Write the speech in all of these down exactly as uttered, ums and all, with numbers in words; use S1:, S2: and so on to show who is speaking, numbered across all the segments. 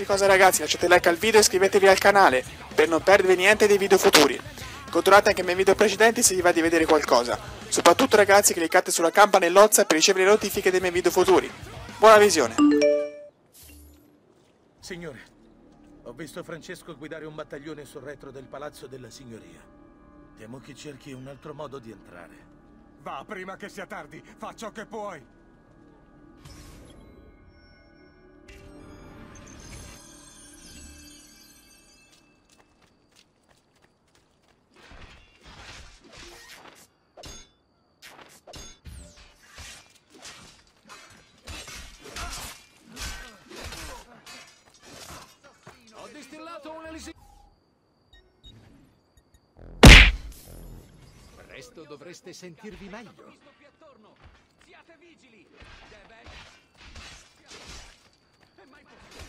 S1: qualsiasi cosa ragazzi, lasciate like al video e iscrivetevi al canale per non perdervi niente dei video futuri. Controllate anche i miei video precedenti se vi va di vedere qualcosa. Soprattutto ragazzi, cliccate sulla campanellozza per ricevere le notifiche dei miei video futuri. Buona visione!
S2: Signore, ho visto Francesco guidare un battaglione sul retro del Palazzo della Signoria. Temo che cerchi un altro modo di entrare.
S3: Va, prima che sia tardi, fa ciò che puoi.
S4: Ho distillato un elisir. Presto dovreste sentirvi meglio.
S5: Siate vigili! È mai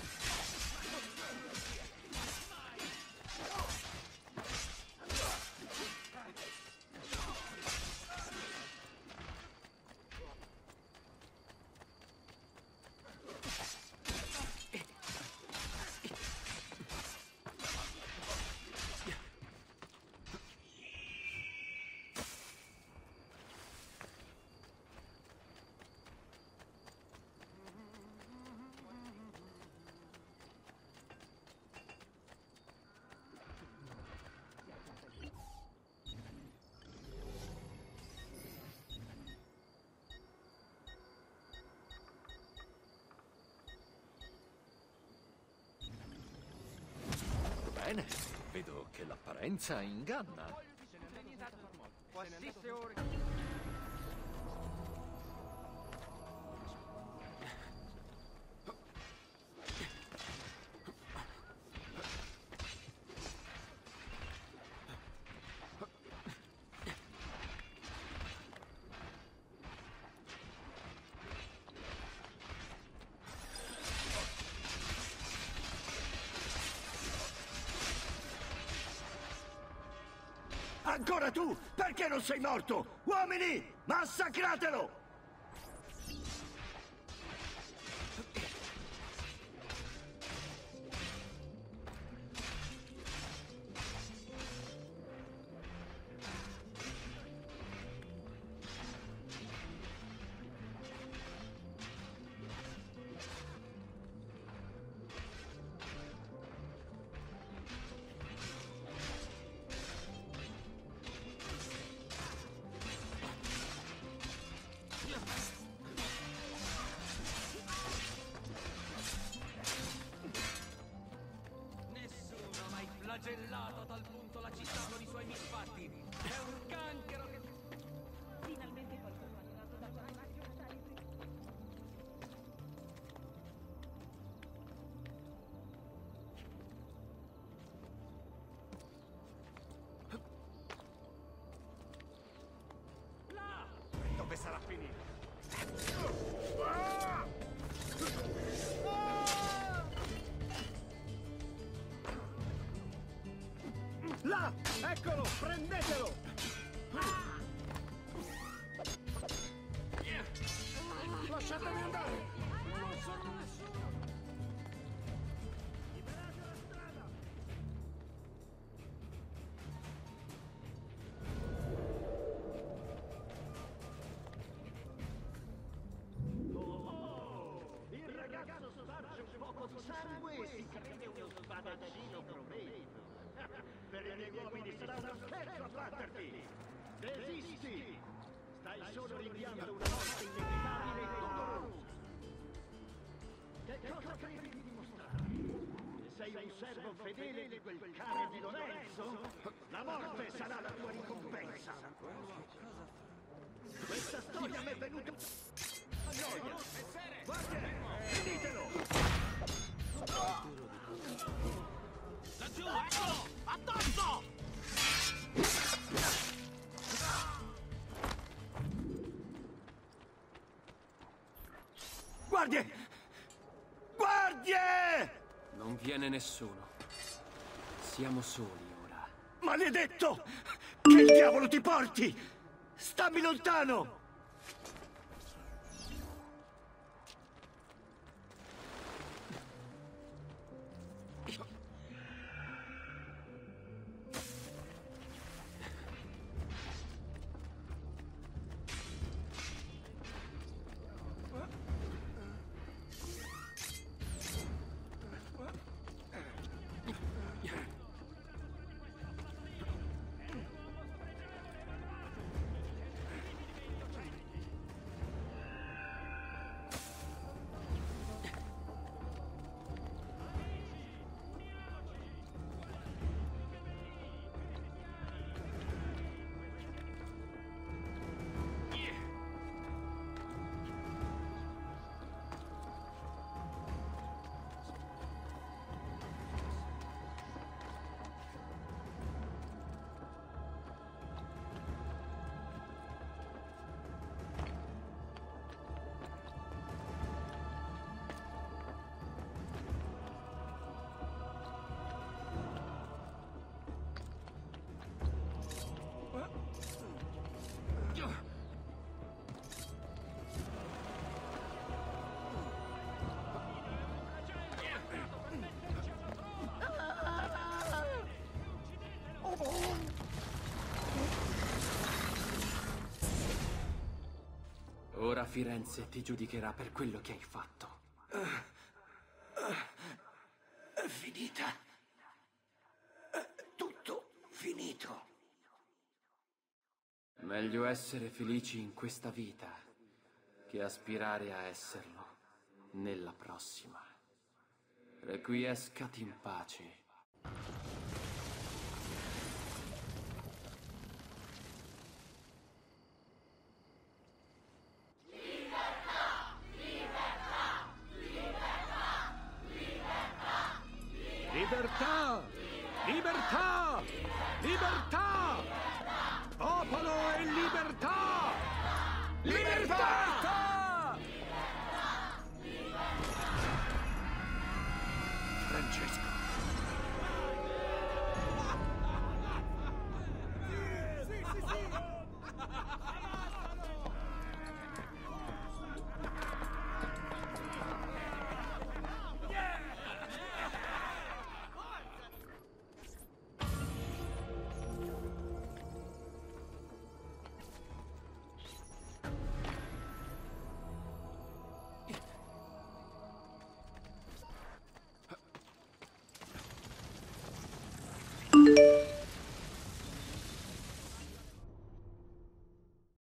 S4: Bene, vedo che l'apparenza inganna.
S6: Ancora tu? Perché non sei morto? Uomini, massacratelo!
S5: flagellato a tal punto la città con i suoi misfatti. È un cancro che... Finalmente qualcuno ha donato da là! Dove sarà finito?
S6: Là! Eccolo! Prendetelo! Lasciatemi andare! Non sono nessuno! Liberate la strada! Oh! Il ragazzo sparge un poco di sangue e si crede uno spadaccino prometo. Per i miei uomini sarà uno scherzo abbatterti! Resisti! Stai solo rinviando una morte inevitabile e dolorosa! Che cosa credi di dimostrare? Se sei un servo fedele di quel cane di Lorenzo, la morte sarà la tua ricompensa! Questa storia mi è venuta a noia! Guardia! Finitelo!
S5: Laggiù, eccolo! Addosso!
S6: Guardie! Guardie!
S7: Non viene nessuno. Siamo soli ora.
S6: Maledetto! Che il diavolo ti porti! Stammi lontano!
S7: Ora Firenze ti giudicherà per quello che hai fatto.
S8: È finita. È tutto finito.
S7: Meglio essere felici in questa vita che aspirare a esserlo nella prossima. Requiescat in pace.
S2: Libertà! Libertà! Libertà!